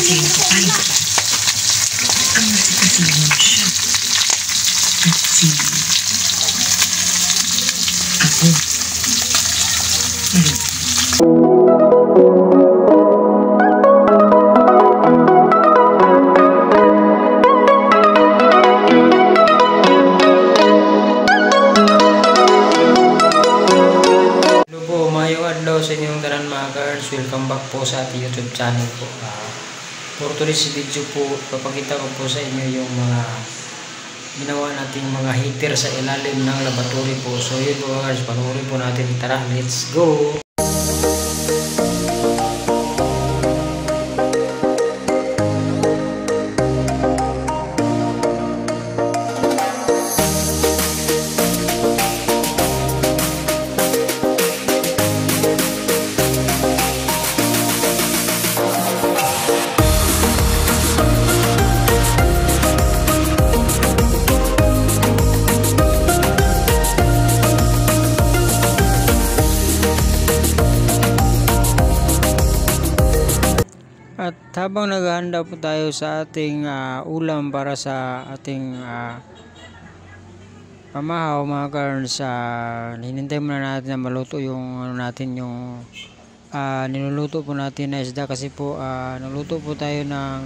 ating kapay. Ang nagkakasilaw siya at si ako. Sa inyong tanan mga girls, welcome back po sa ating YouTube channel po. For today's video po, papakita ko po sa inyo yung mga ginawa nating mga heater sa ilalim ng laboratory po. So yun po mga girls, panoorin po natin. Tara, let's go! At habang naghahanda po tayo sa ating ulam para sa ating pamahaw mga girls, hinintay muna natin na maluto yung yung niluluto po natin na isda, kasi po naluto po tayo ng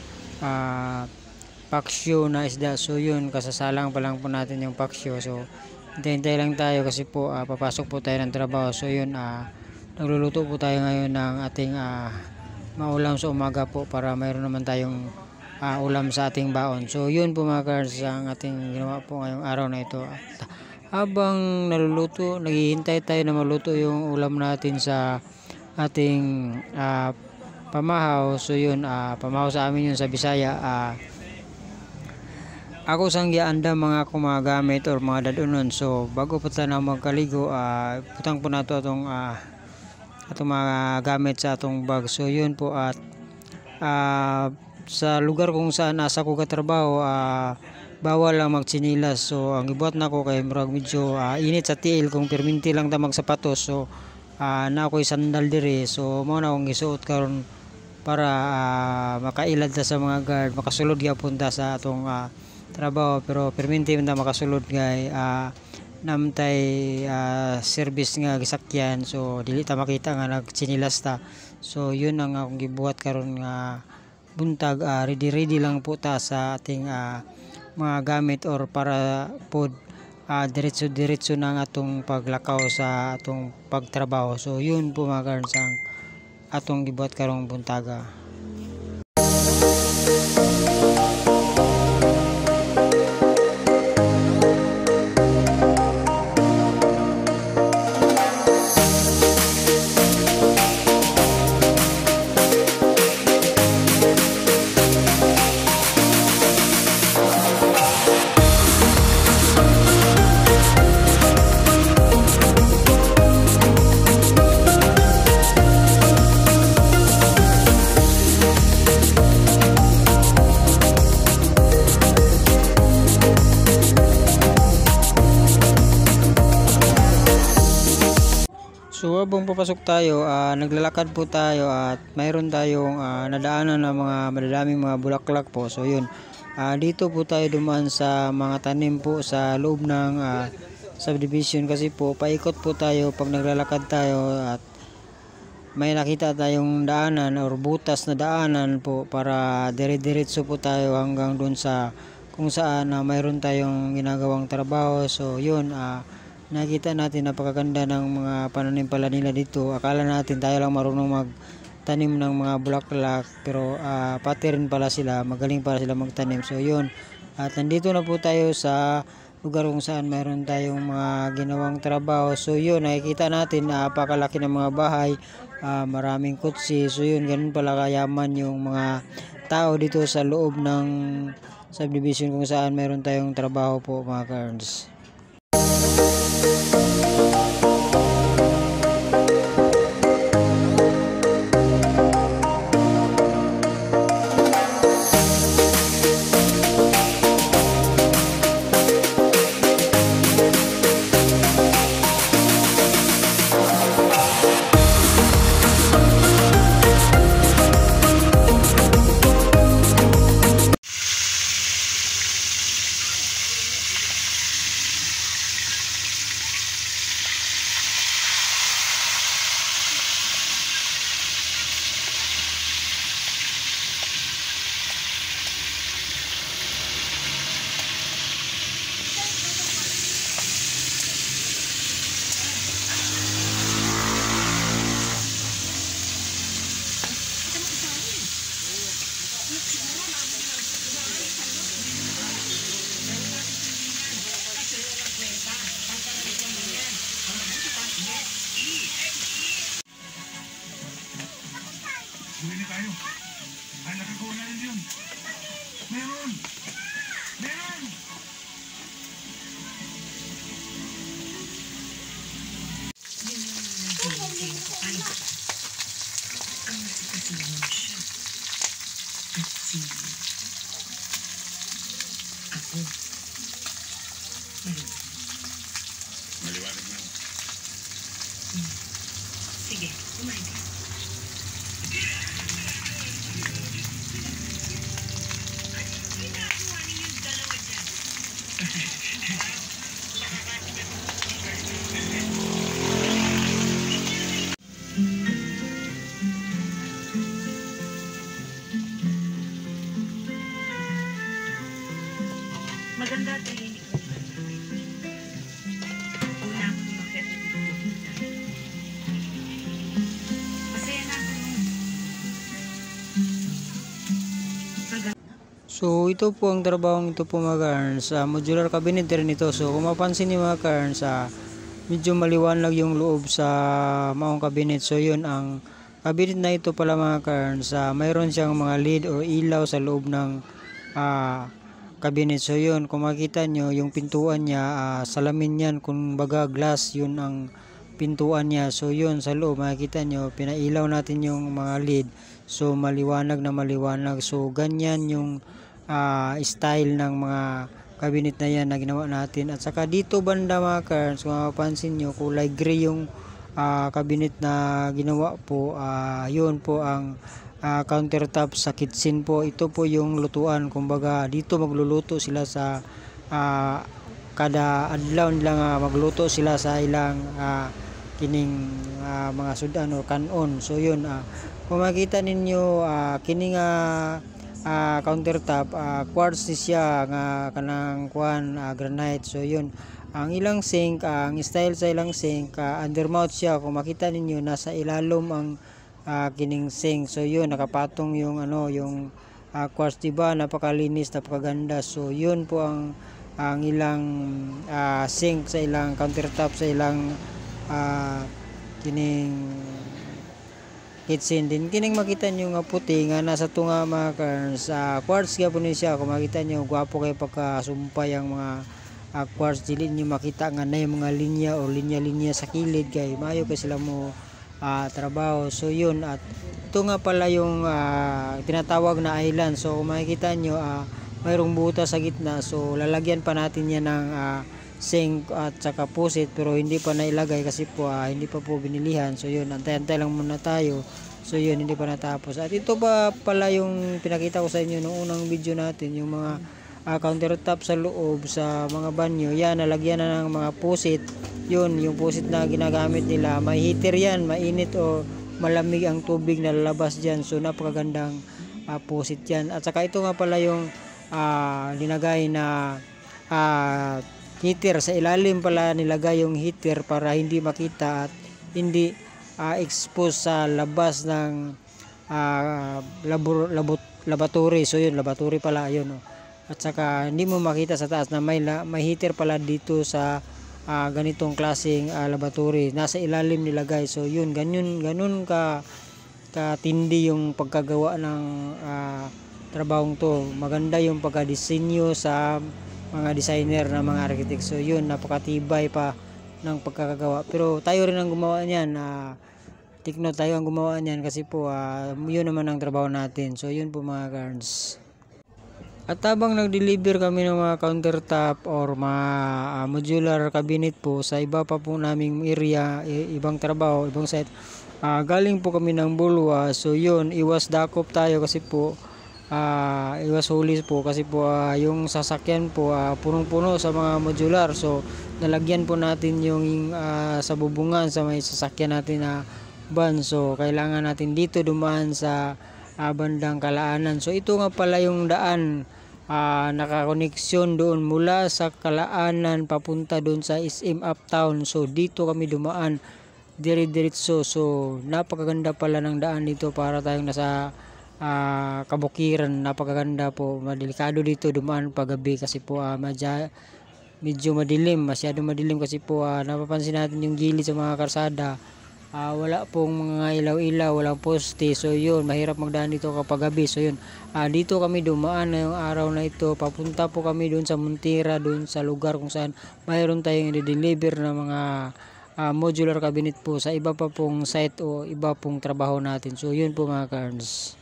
paksyo na isda. So yun, kasasalang pa lang po natin yung paksyo. So hintay lang tayo kasi po papasok po tayo ng trabaho. So yun, nagluluto po tayo ngayon ng ating maulam sa umaga po, para mayroon naman tayong ulam sa ating baon. So yun po mga girls, ang ating ginawa po ngayong araw na ito. Habang naluluto, naghihintay tayo na maluto yung ulam natin sa ating pamahaw. So yun, pamahaw sa amin yun sa Bisaya. Ako sang gianda mga kumagamit or mga dadunon. So bago po tayo na magkaligo, putang po nato atong mga gamit sa atong bag. So yun po, at sa lugar kung saan nasa ko katrabaho, bawal lang magtsinilas. So ang ibuhat na ko kay murag medyo init sa tiil, kung perminti lang ta magsapatos. So na ako'y sandal diri. So mo na akong gisuot karon para makailad ta sa mga guard, makasulod gyapon ta sa atong trabaho. Pero perminti man ta makasulod gay namtay service nga gisakyan. So dili ta makita nga nagtsinilas ta. So yun ang akong gibuhat karon nga buntag. Ready lang po ta sa ating mga gamit, or para pod diretso ng atong paglakaw sa atong pagtrabaho. So yun po mga girls, ang atong gibuhat karong buntaga. So habang papasok tayo, naglalakad po tayo at mayroon tayong nadaanan ng mga madadaming mga bulaklak po. So yun, dito po tayo dumaan sa mga tanim po sa loob ng subdivision, kasi po paikot po tayo pag naglalakad tayo, at may nakita tayong daanan or butas na daanan po, para dire-diretso po tayo hanggang dun sa kung saan mayroon tayong ginagawang trabaho. So yun, nakita natin napakaganda ng mga pananim pala nila dito. Akala natin tayo lang marunong magtanim ng mga bulaklak, pero pati rin pala sila, magaling pala sila magtanim. So yun, at nandito na po tayo sa lugar kung saan mayroon tayong mga ginawang trabaho. So yun, nakikita natin napakalaki ng mga bahay, maraming kutsi. So yun, ganun pala kayaman yung mga tao dito sa loob ng subdivision kung saan mayroon tayong trabaho po mga girls. Huli na tayo. Ay, nakagawa na rin yun. Meron! Meron! Yun lang ang naghihintay na kapal. Ang masikasihin siya. At si ako. Maliwanag. Maliwanag na. Sige, kumain ka. Anong ginagawa ninyong dalawa dyan? Maganda tahimik mo. Una akong umakyat na dito. Masaya na ako nun. So ito po ang trabahong ito po mga karns, modular cabinet rin ito. So kung mapansin niyo mga karns, medyo maliwanag yung loob sa maong cabinet. So yun ang cabinet na ito pala mga karns, mayroon siyang mga lid o ilaw sa loob ng cabinet. So yun, kung makita nyo yung pintuan niya, salamin yan, kung baga glass, yun ang pintuan niya. So yun sa loob makikita nyo, pinailaw natin yung mga lid. So maliwanag na maliwanag. So ganyan yung style ng mga cabinet na yan na ginawa natin. At saka dito banda mga karns, kung mapapansin nyo, kulay gray yung cabinet na ginawa po. Yun po ang countertop sa kitchen po. Ito po yung lutuan, kumbaga dito magluluto sila sa kada adlaw nila magluto sila sa ilang kining mga sudan o kanon. So yun, kung makita ninyo kining countertop, quartz siya nga kanang kuan, granite. So yun, ang ilang sink, ang style sa ilang sink, undermount siya. Kung makita ninyo, nasa ilalom ang kining sink. So yun, nakapatong yung yung quartz, diba, napakalinis, napakaganda. So yun po ang ilang sink sa ilang countertop sa ilang kining kitchen. Din kining makita nyo nga puti nga nasa tunga mga karns, quartz nga po siya. Kung makita nyo, gwapo kayo pagkasumpay ang mga quartz. Dili nyo makita nga na yung mga linya o linya-linya sa kilid, kay maayo kay sila mo trabaho. So yun, at ito nga pala yung tinatawag na island. So kung makikita nyo, mayroong butas sa gitna. So lalagyan pa natin yan ng sink at saka pusit, pero hindi pa nailagay kasi po hindi pa po binilihan. So yun, antay-antay lang muna tayo. So yun, hindi pa natapos. At ito pa pala yung pinakita ko sa inyo nung unang video natin, yung mga countertop sa loob sa mga banyo. Yan, nalagyan na ng mga pusit. Yun, yung pusit na ginagamit nila, may heater yan, mainit o malamig ang tubig na lalabas dyan. So napakagandang pusit yan. At saka ito nga pala yung linagay na heater. Sa ilalim pala nilagay yung heater para hindi makita at hindi expose sa labas ng laboratory. So yun, laboratory pala yun. At saka hindi mo makita sa taas na may heater pala dito sa ganitong klaseng laboratory. Nasa ilalim nilagay. So yun, ganun ka tindi yung pagkagawa ng trabahong to. Maganda yung pagka-disenyo sa mga designer na mga architect. So yun, napakatibay pa ng pagkakagawa. Pero tayo rin ang gumawa niyan. Tikno tayo ang gumawa niyan kasi po yun naman ang trabaho natin. So yun po mga karns. At habang nag-deliver kami ng mga countertop or mga modular cabinet po sa iba pa po naming area, ibang trabaho, ibang site, galing po kami ng Bulwa. So yun, iwas dakop tayo kasi po iwas huli po kasi po yung sasakyan po punong-puno sa mga modular. So nalagyan po natin yung sa bubungan sa may sasakyan natin na van. So kailangan natin dito dumaan sa bandang Kalaanan. So ito nga pala yung daan, nakakoneksyon doon mula sa Kalaanan papunta doon sa SM Uptown. So dito kami dumaan dire-diretso. So napakaganda pala ng daan dito, para tayong nasa kabukiran. Napakaganda po, madelikado dito dumaan paggabi kasi po medyo madilim, masyado madilim kasi po napapansin natin yung gilid sa mga karsada wala pong mga ilaw-ilaw, walang poste. So yun, mahirap magdaan dito kapag gabi. So yun, dito kami dumaan na yung araw na ito. Papunta po kami doon sa Montira, doon sa lugar kung saan mayroon tayong i-deliver na mga modular cabinet po sa iba pa pong site o iba pong trabaho natin. So yun po mga karns.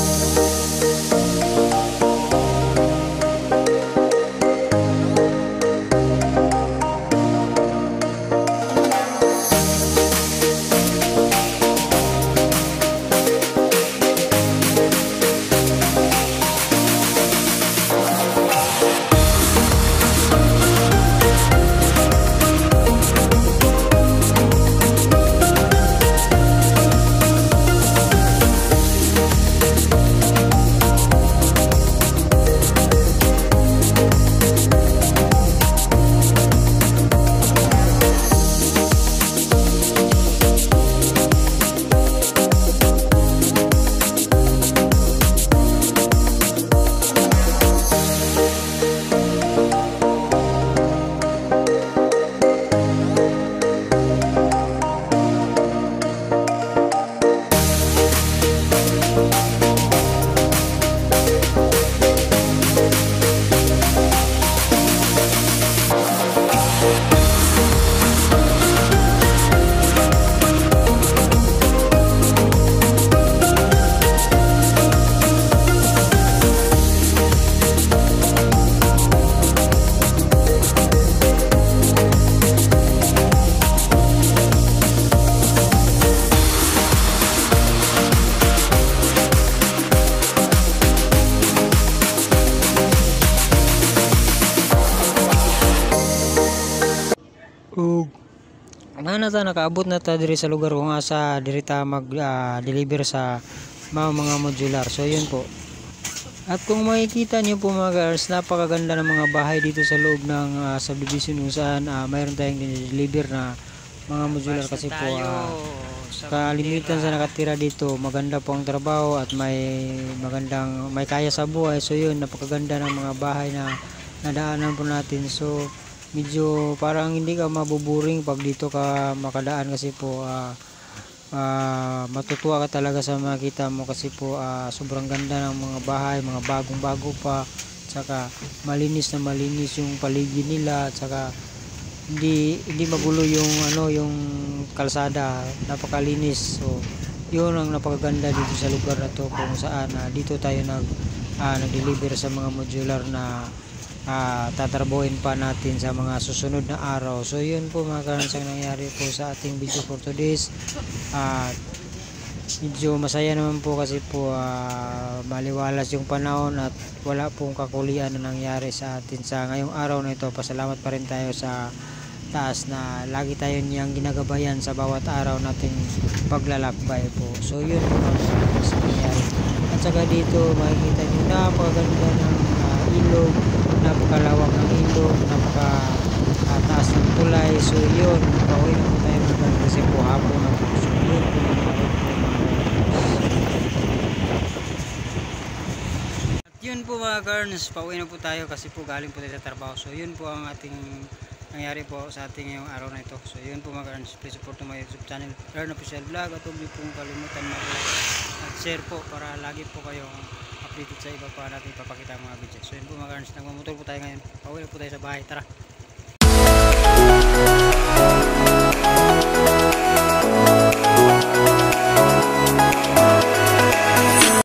ug ta nakaabot na ta diri sa lugar kung asa diri ta mag deliver sa mga modular. So yun po, at kung makikita niyo po mga girls, napakaganda ng mga bahay dito sa loob ng subdivision kung saan mayroon tayong deliver na mga modular kasi po kalimitan sa nakatira dito. Maganda po ang trabaho at may kaya sa buhay. So yun, napakaganda ng mga bahay na nadaanan po natin. So medyo parang hindi ka mabuburing pag dito ka makadaan kasi po matutuwa ka talaga sa makita mo kasi po sobrang ganda ng mga bahay, mga bagong bago pa, tsaka malinis na malinis yung paligid nila, tsaka hindi magulo yung kalsada, napakalinis. So yun ang napakaganda dito sa lugar na to kung saan dito tayo nag-deliver sa mga modular na tatrabuhin pa natin sa mga susunod na araw. So yun po mga karans ang nangyari po sa ating video for today's. Medyo masaya naman po kasi po maliwalas yung panahon at wala pong kakulian na nangyari sa atin sa ngayong araw na ito. Pasalamat pa rin tayo sa taas na lagi tayo niyang ginagabayan sa bawat araw nating paglalakbay po. So yun po mga karans ang nangyari. At saka dito makikita nyo napakaganda ng ilog, napakalawak ng ilog, napakataas ng tulay. So yun, pauwi na po tayo magdaan kasi po hapon na po. So yun po nangyari po mga at yun po mga karns, pauwi na po tayo kasi po galing po tayo sa trabaho. So yun po ang ating nangyari po sa ating ngayong araw na ito. So yun po mga karns, please support to my YouTube channel Learn Official Vlog at huwag niyo pong kalimutan mag-like at share po para lagi po kayong updated sa iba pa natin papakita mga videos. So yun po mga karns, nagmamotor po tayo ngayon, pauwi na po tayo sa bahay. Tara!